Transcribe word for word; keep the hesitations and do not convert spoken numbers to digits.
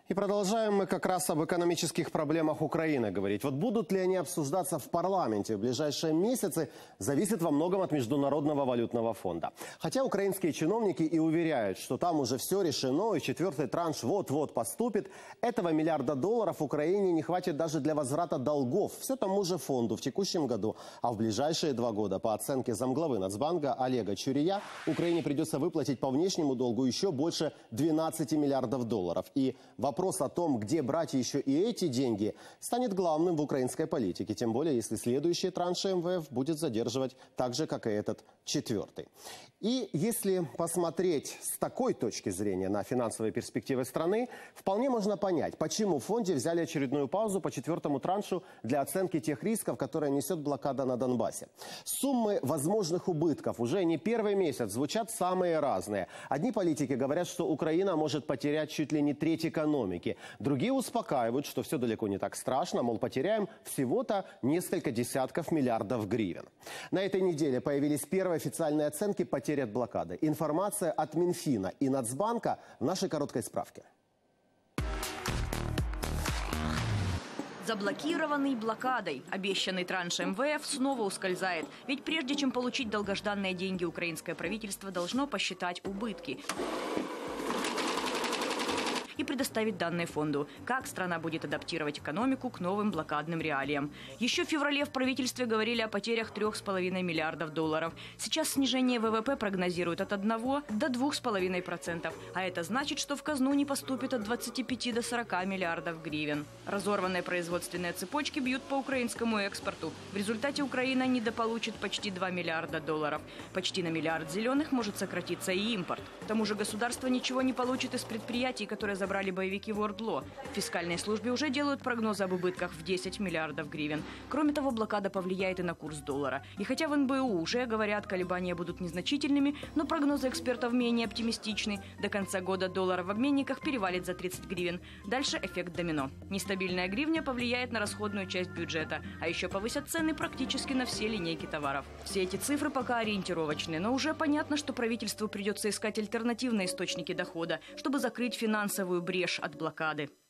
И продолжаем мы как раз об экономических проблемах Украины говорить. Вот будут ли они обсуждаться в парламенте в ближайшие месяцы, зависит во многом от Международного валютного фонда. Хотя украинские чиновники и уверяют, что там уже все решено, и четвертый транш вот-вот поступит, этого миллиарда долларов Украине не хватит даже для возврата долгов все тому же фонду в текущем году. А в ближайшие два года, по оценке замглавы Нацбанка Олега Чурия, Украине придется выплатить по внешнему долгу еще больше двенадцати миллиардов долларов. И вопрос о том, где брать еще и эти деньги, станет главным в украинской политике. Тем более, если следующие транши эм вэ эф будет задерживать так же, как и этот четвертый. И если посмотреть с такой точки зрения на финансовые перспективы страны, вполне можно понять, почему в фонде взяли очередную паузу по четвертому траншу для оценки тех рисков, которые несет блокада на Донбассе. Суммы возможных убытков уже не первый месяц звучат самые разные. Одни политики говорят, что Украина может потерять чуть ли не треть экономики. Другие успокаивают, что все далеко не так страшно, мол, потеряем всего-то несколько десятков миллиардов гривен. На этой неделе появились первые официальные оценки потерь от блокады. Информация от Минфина и Нацбанка в нашей короткой справке. Заблокированный блокадой. Обещанный транш эм вэ эф снова ускользает. Ведь прежде чем получить долгожданные деньги, украинское правительство должно посчитать убытки и предоставить данные фонду. Как страна будет адаптировать экономику к новым блокадным реалиям. Еще в феврале в правительстве говорили о потерях трёх с половиной миллиардов долларов. Сейчас снижение вэ вэ пэ прогнозируют от одного до двух с половиной процентов. А это значит, что в казну не поступит от двадцати пяти до сорока миллиардов гривен. Разорванные производственные цепочки бьют по украинскому экспорту. В результате Украина недополучит почти два миллиарда долларов. Почти на миллиард зеленых может сократиться и импорт. К тому же государство ничего не получит из предприятий, которые забрали боевики в Ордло. В фискальной службе уже делают прогнозы об убытках в десять миллиардов гривен. Кроме того, блокада повлияет и на курс доллара. И хотя в эн бэ у уже говорят, колебания будут незначительными, но прогнозы экспертов менее оптимистичны. До конца года доллар в обменниках перевалит за тридцать гривен. Дальше эффект домино. Нестабильная гривня повлияет на расходную часть бюджета, а еще повысят цены практически на все линейки товаров. Все эти цифры пока ориентировочные, но уже понятно, что правительству придется искать альтернативные источники дохода, чтобы закрыть финансовую брешь от блокады.